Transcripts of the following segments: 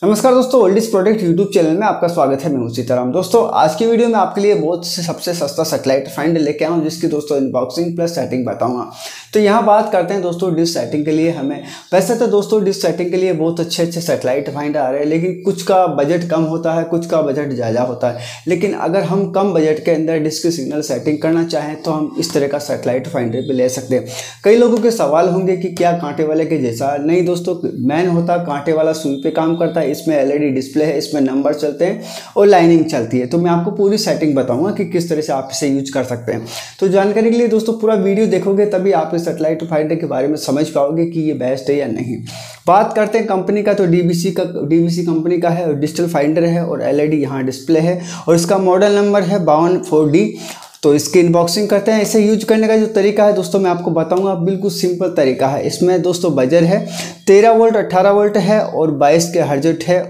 नमस्कार दोस्तों, old is product YouTube channel में आपका स्वागत है। मैं हूं सीताराम। दोस्तों आज की वीडियो में आपके लिए बहुत से सबसे सस्ता सैटेलाइट फाइंडर लेके आया हूं, जिसकी दोस्तों अनबॉक्सिंग प्लस सेटिंग बताऊंगा। तो यहाँ बात करते हैं दोस्तों डिश सेटिंग के लिए। हमें वैसे तो दोस्तों डिश सेटिंग के लिए बहुत अच्छे सैटेलाइट फाइंडर आ रहे हैं, लेकिन कुछ का बजट कम होता है, कुछ का बजट ज़्यादा होता है। लेकिन अगर हम कम बजट के अंदर डिश की सिग्नल सेटिंग करना चाहें तो हम इस तरह का सैटेलाइट फाइंडर भी ले सकते हैं। कई लोगों के सवाल होंगे कि क्या कांटे वाले के जैसा? नहीं दोस्तों, मैन होता कांटे वाला सुई पे काम करता है। इसमें एलईडी डिस्प्ले है, इसमें नंबर चलते हैं और लाइनिंग चलती है। तो मैं आपको पूरी सेटिंग बताऊंगा कि किस तरह से आप इसे यूज कर सकते हैं। तो जानकारी के लिए दोस्तों पूरा वीडियो देखोगे तभी आप इस सैटेलाइट फाइंडर के बारे में समझ पाओगे कि ये बेस्ट है या नहीं। बात करते हैं कंपनी का, तो डीबीसी कंपनी का है और डिजिटल फाइंडर है और एलईडी यहाँ डिस्प्ले है और इसका मॉडल नंबर है 52 4D। तो इसकी अनबॉक्सिंग करते हैं। इसे यूज करने का जो तरीका है दोस्तों मैं आपको बताऊंगा, बिल्कुल सिंपल तरीका है। इसमें दोस्तों बजर है 13 वोल्ट 18 वोल्ट है और 22 के हर्ट्ज है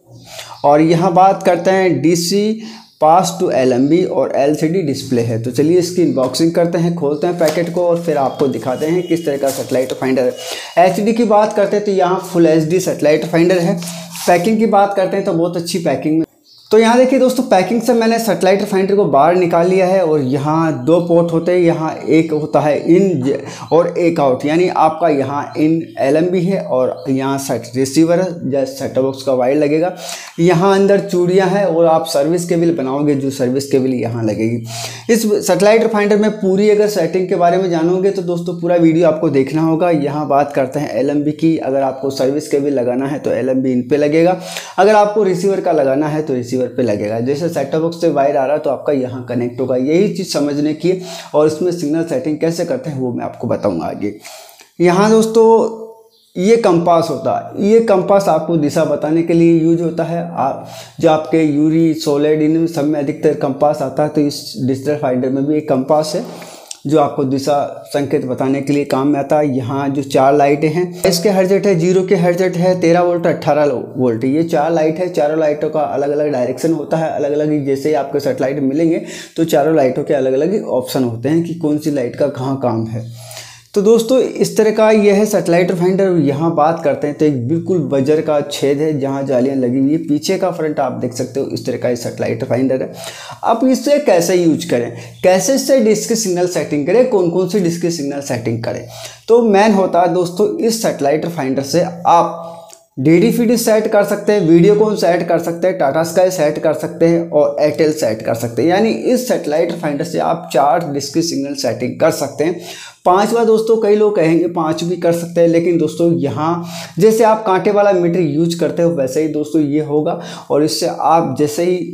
और यहाँ बात करते हैं डीसी पास टू एलएमबी और एलसीडी डिस्प्ले है। तो चलिए इसकी अनबॉक्सिंग करते हैं, खोलते हैं पैकेट को और फिर आपको दिखाते हैं किस तरह का सैटेलाइट फाइंडर है। एचडी की बात करते हैं तो यहाँ फुल एचडी सैटेलाइट फाइंडर है। पैकिंग की बात करते हैं तो बहुत अच्छी पैकिंग में। तो यहाँ देखिए दोस्तों, पैकिंग से मैंने सैटेलाइट फाइंडर को बाहर निकाल लिया है और यहाँ 2 पोर्ट होते हैं। यहाँ एक होता है इन और एक आउट, यानी आपका यहाँ इन एलएमबी है और यहाँ रिसीवर है, जैसे सेटअप बॉक्स का वायर लगेगा। यहाँ अंदर चूड़ियाँ हैं और आप सर्विस केबल बनाओगे, जो सर्विस केबल यहाँ लगेगी। इस सैटेलाइट फाइंडर में पूरी अगर सेटिंग के बारे में जानोगे तो दोस्तों पूरा वीडियो आपको देखना होगा। यहाँ बात करते हैं एलएमबी की। अगर आपको सर्विस केबल लगाना है तो एलएमबी इन पे लगेगा, अगर आपको रिसीवर का लगाना है तो रिसीवर पे लगेगा। जैसे सेटअप बॉक्स से वायर आ रहा है तो आपका यहाँ कनेक्ट होगा। यही चीज़ समझने की और इसमें सिग्नल सेटिंग कैसे करते हैं वो मैं आपको बताऊंगा आगे। यहाँ दोस्तों ये कंपास होता है। ये कंपास आपको दिशा बताने के लिए यूज होता है। जो आपके यूरी सॉलिड इन सब में अधिकतर कंपास आता है, तो इस डिजिटल फाइंडर में भी एक कंपास है जो आपको दिशा संकेत बताने के लिए काम में आता है। यहाँ जो 4 लाइटें हैं, 22 के हर्ट्ज है, 0 के हर्ट्ज है, 13 वोल्ट 18 वोल्ट, ये 4 लाइट है। चारों लाइटों का अलग अलग डायरेक्शन होता है, अलग अलग। जैसे ही आपको सैटेलाइट मिलेंगे तो चारों लाइटों के अलग अलग ऑप्शन होते हैं कि कौन सी लाइट का कहाँ काम है। तो दोस्तों इस तरह का यह है सैटेलाइट फाइंडर। यहाँ बात करते हैं तो एक बिल्कुल बजर का छेद है जहाँ जालियाँ लगी हुई है। पीछे का फ्रंट आप देख सकते हो, इस तरह का ये सैटेलाइट फाइंडर है। अब इसे कैसे यूज करें, कैसे इससे डिश की सिग्नल सेटिंग करें, कौन कौन सी डिश की सिग्नल सेटिंग करें। तो मेन होता है दोस्तों इस सैटेलाइट फाइंडर से आप DD सेट कर सकते हैं, वीडियोकॉन सेट कर सकते हैं, टाटा स्काई सेट कर सकते हैं और एयरटेल सेट कर सकते हैं। यानी इस सैटेलाइट फाइंडर से आप 4 डिश की सिग्नल सेटिंग कर सकते हैं। 5वां दोस्तों कई लोग कहेंगे 5 भी कर सकते हैं, लेकिन दोस्तों यहाँ जैसे आप कांटे वाला मीटर यूज करते हो वैसे ही दोस्तों ये होगा। और इससे आप जैसे ही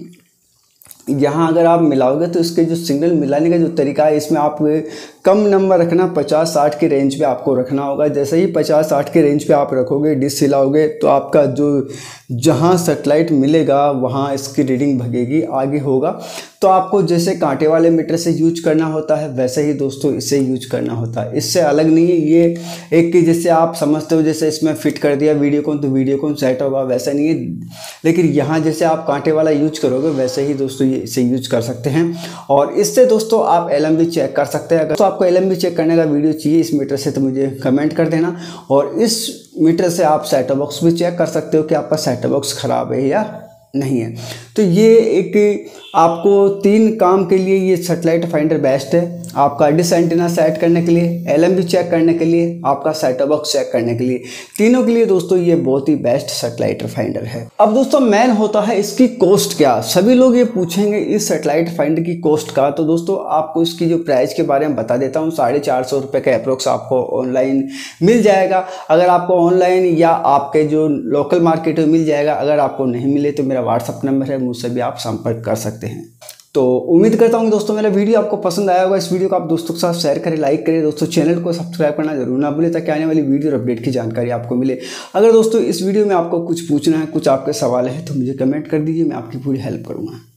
यहाँ अगर आप मिलाओगे तो इसके जो सिग्नल मिलाने का जो तरीका है, इसमें आप कम नंबर रखना, 50-60 के रेंज पे आपको रखना होगा। जैसे ही 50-60 के रेंज पे आप रखोगे, डिश हिलाओगे तो आपका जो जहाँ सैटेलाइट मिलेगा वहाँ इसकी रीडिंग भगेगी, आगे होगा। तो आपको जैसे कांटे वाले मीटर से यूज करना होता है वैसे ही दोस्तों इससे यूज करना होता है, इससे अलग नहीं है। ये एक कि जैसे आप समझते हो जैसे इसमें फिट कर दिया वीडियोकॉन तो वीडियोकॉन सेट होगा, वैसा नहीं है। लेकिन यहाँ जैसे आप कांटे वाला यूज करोगे वैसे ही दोस्तों ये इसे यूज कर सकते हैं। और इससे दोस्तों आप एलएमबी चेक कर सकते हैं। अगर तो आपको एलएमबी चेक करने का वीडियो चाहिए इस मीटर से तो मुझे कमेंट कर देना। और इस मीटर से आप सेटअप बॉक्स भी चेक कर सकते हो कि आपका सेटअप बॉक्स खराब है या नहीं है। तो ये एक आपको 3 काम के लिए ये सैटेलाइट फाइंडर बेस्ट है। आपका डिश एंटीना सेट करने के लिए, एलएमबी चेक करने के लिए, आपका सेटअप बॉक्स चेक करने के लिए, तीनों के लिए दोस्तों ये बहुत ही बेस्ट सैटेलाइट फाइंडर है। अब दोस्तों मेन होता है इसकी कॉस्ट क्या। सभी लोग ये पूछेंगे इस सैटेलाइट फाइंडर की कॉस्ट का। तो दोस्तों आपको इसकी जो प्राइस के बारे में बता देता हूँ। 450 रुपये का अप्रोक्स आपको ऑनलाइन मिल जाएगा। अगर आपको ऑनलाइन या आपके जो लोकल मार्केट में मिल जाएगा। अगर आपको नहीं मिले तो मेरा व्हाट्सअप नंबर है, मुझसे भी आप संपर्क कर सकते हैं। तो उम्मीद करता हूँ दोस्तों मेरा वीडियो आपको पसंद आया होगा। इस वीडियो को आप दोस्तों के साथ शेयर करें, लाइक करें। दोस्तों चैनल को सब्सक्राइब करना जरूर ना भूलें ताकि आने वाली वीडियो और अपडेट की जानकारी आपको मिले। अगर दोस्तों इस वीडियो में आपको कुछ पूछना है, कुछ आपके सवाल है तो मुझे कमेंट कर दीजिए, मैं आपकी पूरी हेल्प करूँगा।